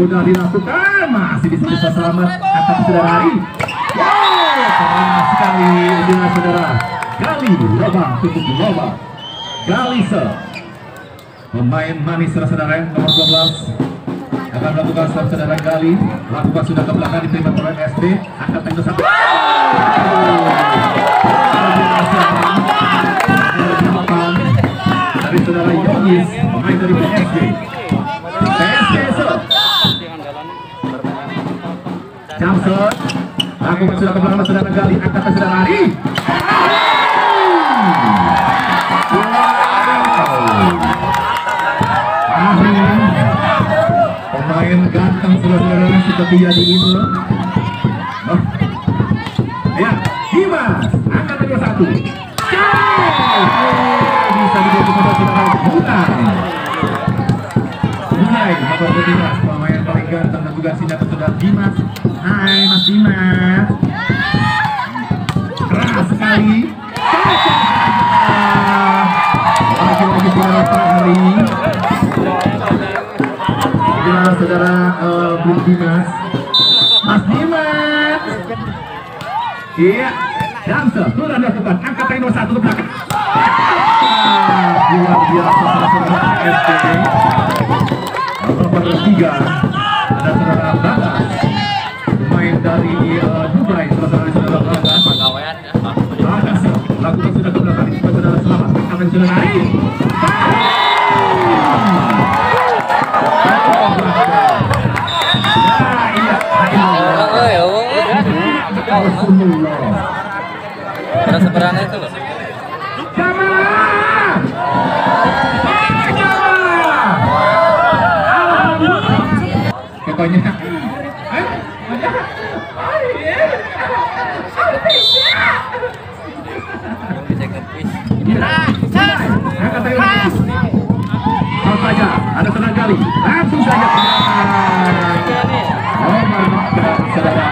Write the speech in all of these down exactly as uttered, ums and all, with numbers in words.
sudah dilakukan, masih di sini selamat akan sudah lari. Wow, keren sekali dengan saudara Gali Lobang tutup Lobang. Galisa pemain manis saudara nomor dua belas akan melakukan serve saudara Gali, lakukan sudah ke belakang diterima oleh S D, angkat tangan satu. Dari saudara Yogis, pemain dari P S D. P S D serve. Johnson, lakukan sudah ke belakang saudara Gali, angkat tangan sudah lari. Pemain ganteng saudara-saudara seperti jadi itu. Oh. Ya, Dimas, angkat nomor satu. Bisa dibantu saudara Bunai. Bunai, nomor Dimas, pemain paling ganteng dan juga sinyal saudara Dimas. Hai Mas Dimas. Keras sekali. Lagi-lagi saudara Fahri. Saudara uh, Bung Dimas, Mas Dimas, iya, Damsel, sudah dilakukan, angkat nomor satu ke belakang. Luar biasa saudara S D. Nomor tiga ada saudara Bagas, pemain dari uh, Dubai, saudara-saudara Bagas. Bagas, lakukan sudah ke belakang, saudara selamat, angkat sudah naik. Ada seberang itu loh. Pokoknya langsung saja, ada tenang kali, langsung saja saudara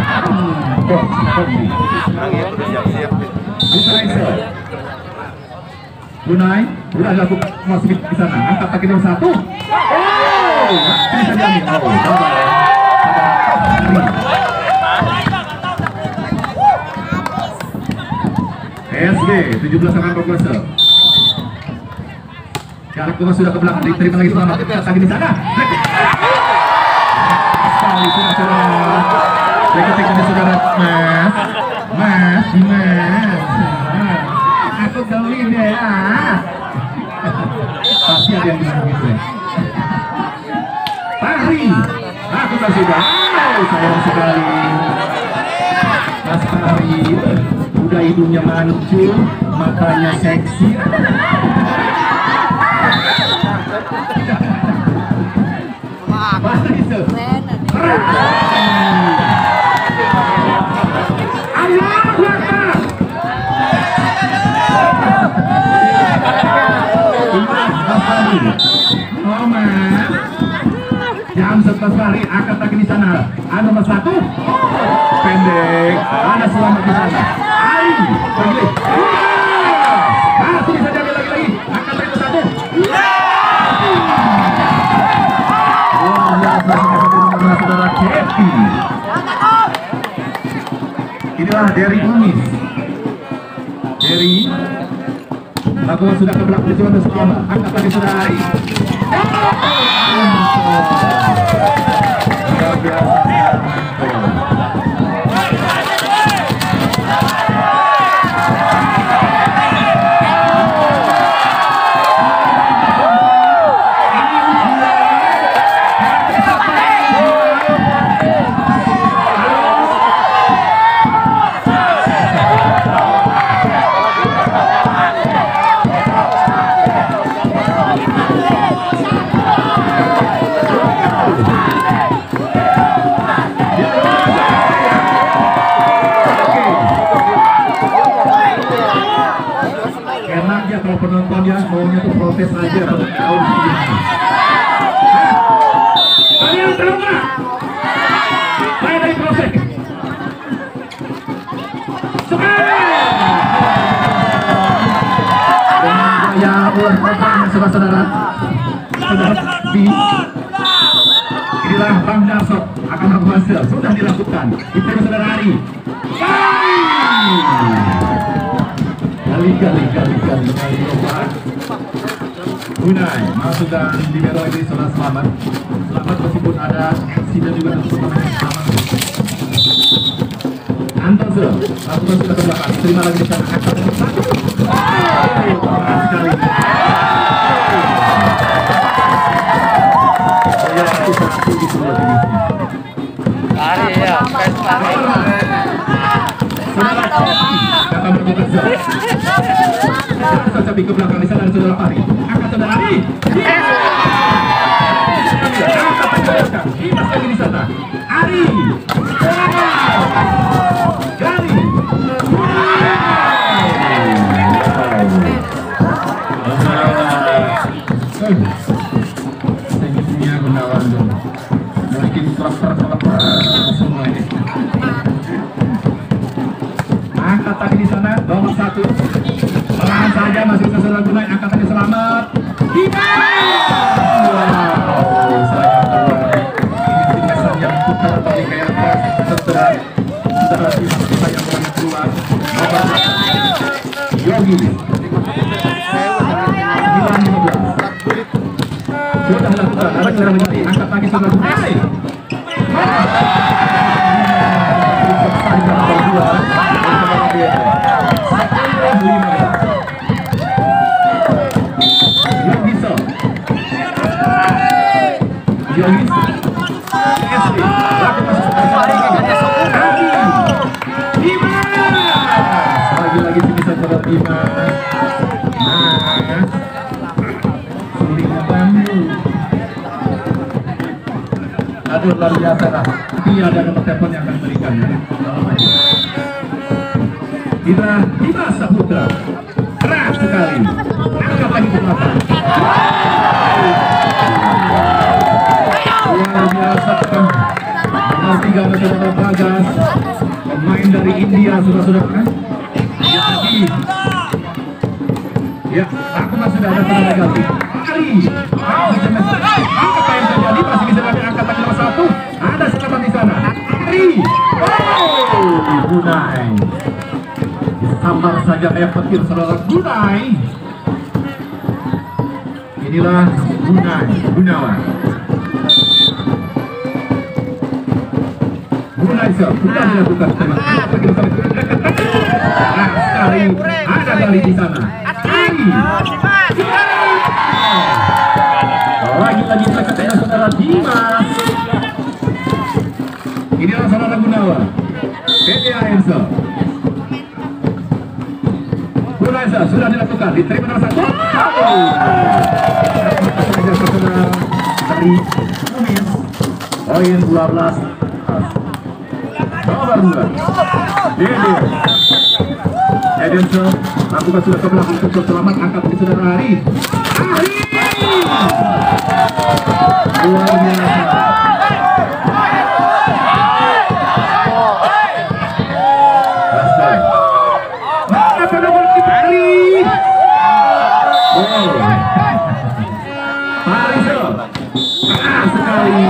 Bunai, Bunai lakukan masuk di sana, angkat kaki nomor satu. Oh, bisa diambil. Oh, S D tujuh belas akan progresor. Jarak Bunga sudah ke belakang, diterima lagi selamat. Kita lagi di sana. Sekali sudah saudara. Dekat-dekat di saudara Mas, Mas, Dimas. Aku geli deh. Pasti ada yang bilang gitu ya. Fahri, aku tak sudah. Oh, sayang sekali. Mas Fahri, udah hidungnya mancung, matanya seksi. Fahri itu. Jam sebelas hari akan lagi di sana. Ada nomor satu, pendek. Ada selamat di sana. Ayo, pergi. Masih bisa jaga lagi-lagi. Akan lagi satu. Luar biasa dengan saudara Kevin. Inilah Derry Umis. Derry. Lakukan sudah ke belakang di selamat. Angkat lagi sudah hari. Luar biasa. Kalau penontonnya maunya tuh protes aja, tahu gimana? Kalian tahu nggak? Saya dari proses. Dengan gaya ular saudara-saudara, saudara di inilah Bang Darso fase sudah dilakukan. Diterima saudara Ari. Kali kali kali kali kali lompat. Gunai masuk dan libero ini sudah selamat. Selamat meskipun ada sinyal juga untuk pemain selamat. Anton sudah lakukan sudah ke belakang. Terima lagi di sana. Angkat satu. Sekali. Saya satu satu di sebelah finishnya. Lari ya, fans lari. Saudara Coki, kata berkomentar. Saudara Coki ke belakang di sana ada saudara Fahri. Angkat saudara Ari. Angkat ke belakang. Kipas lagi di sana. Ari. Gali. Segitunya Gunawan dong. Mungkin klub-klub semua ini. Angkat tadi di sana, nomor satu. Pelan saja masih bisa saudara Gunai, angkat tadi selamat. Wow, sayang keluar. Ini tindasan yang putar bagi kayak pas setelah setelah tim kita yang boleh keluar. Nomor Yogi. sembilan lima belas. Sudah dilakukan, ada cara menjadi angkat kaki saudara Gunai. Lagi-lagi bisa saudara Dimas. Nah, sulingan. Aduh, luar biasa lah. Tapi ada nomor telepon yang akan berikan ya. Kita Dimas Saputra. Keras sekali. Angkat lagi ke belakang. Luar biasa. Nomor tiga saudara Bagas. Pemain dari India sudah-sudah kan? Lagi. Ya, aku masih sudah ada tenaga ganti. Ari. Apa yang terjadi? Masih bisa kami angkat lagi nomor satu. Ada selamat di sana. Ari. Oh, Gunai. Disambar saja kayak petir saudara Gunai. Inilah Gunai Gunawan. Gunai sudah dilakukan teman. Nah, sekali ada kali di sana. Lagi-lagi terkena saudara Dimas. Inilah saudara Gunawan. P D A Enso. Gunai sudah dilakukan. Diterima nomor satu. Saudara dari Kumis. Poin dua belas. Nomor dua. Dede. Edenso lakukan sudah ke belakang untuk selamat, angkat di saudara Ari. Ari. Luar biasa. Rasul. Mana pada bola kita Ari? Oh. Pariso. Ah, sekali.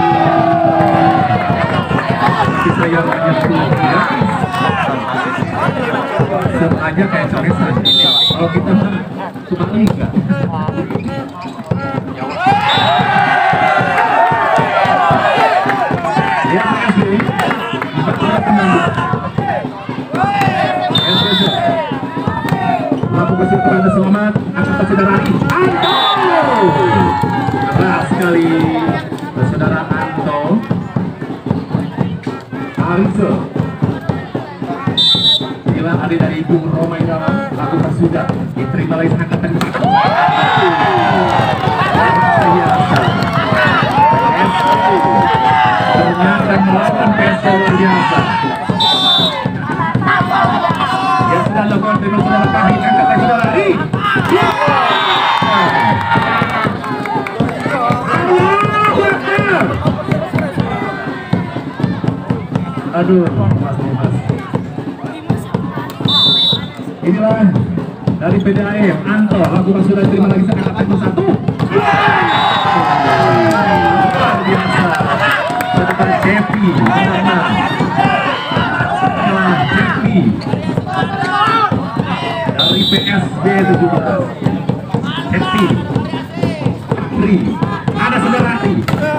Kita yang menyentuh guys. Aja kayak coresan. Kalau kita cuma liga. Ya, S B. Betul tenang. S B. Lampu besar kepada selamat. Angkat saudara Ari. Anto. Keras sekali. Saudara Anto. Ariso. Ada dari Ibu Roma yang dalam lakukan sudah diterima lagi angkatan ke satu. Biasa. Ternyata melawan P S luar biasa. Ya sudah lakukan terima saudara Kahit angkatan saudara Ari. Aduh, Mas Mas. Inilah dari P D A M Anto lakukan sudah terima lagi angkatan ke satu. Luar biasa. Cepi Karena Setelah Cepi dari P S B tujuh belas Cepi Tri ada Sudarati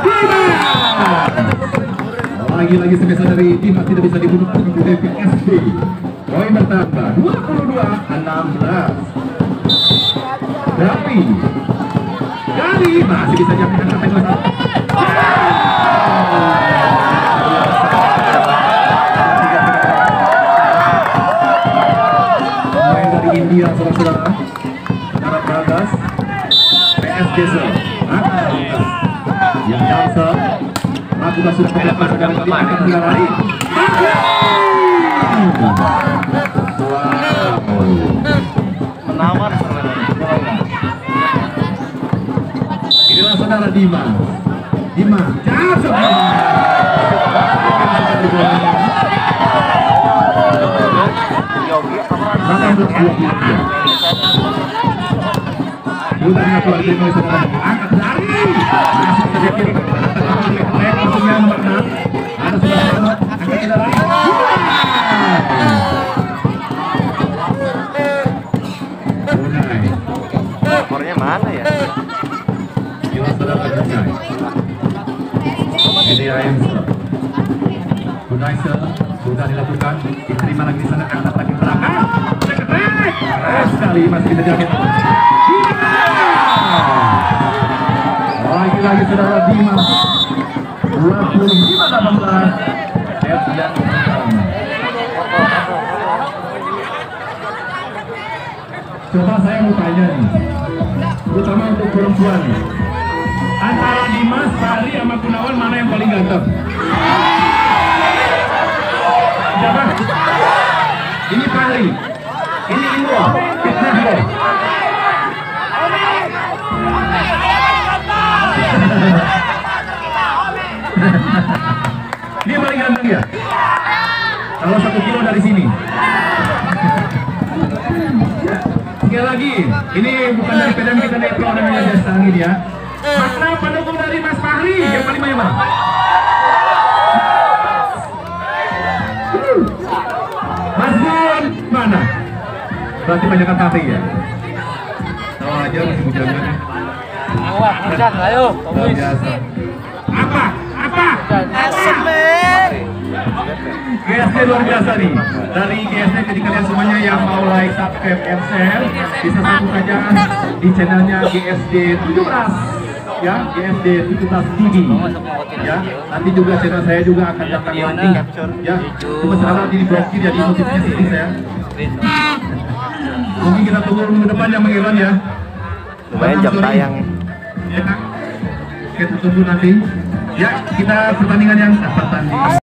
lagi-lagi sebesar dari Dimas tidak bisa dibunuh oleh P S B. Poin bertambah dua puluh dua enam belas. Tapi Gali masih bisa jatuh sampai dua satu. Main dari India saudara-saudara. Arab Brothers P S B yang dancer lakukan sudah kelepas dan diangkat dengan lari. Menawar inilah saudara Dimas. Dimas jatuh. Udahnya keluar dari mulai saudara angkat lari. Masuk sedikit langsungnya nomor enam. Ada saudara angkat tidak lari. Skornya mana ya? Inilah saudara Gunai. Ini Ayensa. Gunai sudah dilakukan. Diterima lagi di sana angkat lagi belakang. Keras sekali masih bisa jamin. Lagi-lagi saudara Dimas dua puluh lima delapan belas. Set yang pertama. Coba saya mau tanya nih, terutama untuk perempuan nih, antara Dimas, Fahri sama Gunawan mana yang paling ganteng? Siapa? Ini Fahri, ini Indro, kita Indro. Dia paling ganteng ya? Kalau satu kilo dari sini. Sekali lagi, ini bukan dari P D M kita dari Pro namanya jasa angin ya. Mana pendukung dari Mas Fahri yang paling banyak mana? Mas Gun mana? Berarti banyak kan Fahri ya? Tahu aja masih bujangan. Wah, hujan, ayo. Luar biasa. Apa? Apa? Asmer. G S D luar biasa nih. Dari G S D jadi kalian semuanya yang mau like, subscribe, and share bisa satu saja di channelnya G S D tujuh belas ya, G S D tujuh belas T V ya. Nanti juga channel saya juga akan datang nanti ya. Cuma sekarang ini blokir jadi notifikasi sendiri saya. Mungkin kita tunggu minggu depan yang mengiran ya. Lumayan jam tayang. Ya, kita tunggu nanti. Ya, kita pertandingan yang pertandingan.